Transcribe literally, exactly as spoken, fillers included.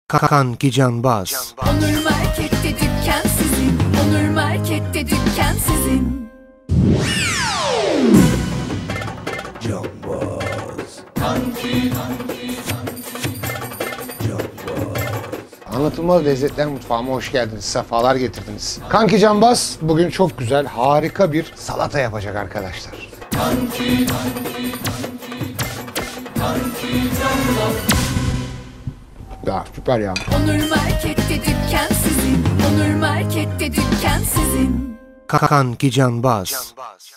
Kanki Canbaz. Onur Market'te dükkan sizin. Onur Market'te dükkan sizin. Canbaz. Kanki, kanki, kanki. Canbaz. Anlatılmaz Lezzetler Mutfağı'ma hoş geldiniz. Sefalar getirdiniz. Kanki Canbaz bugün çok güzel, harika bir salata yapacak arkadaşlar. Kanki, kanki, kanki. Kanki Canbaz. Ya süper ya. Onur Market'te dükkan sizin. Onur Market'te dükkan sizin. Kanki Canbaz.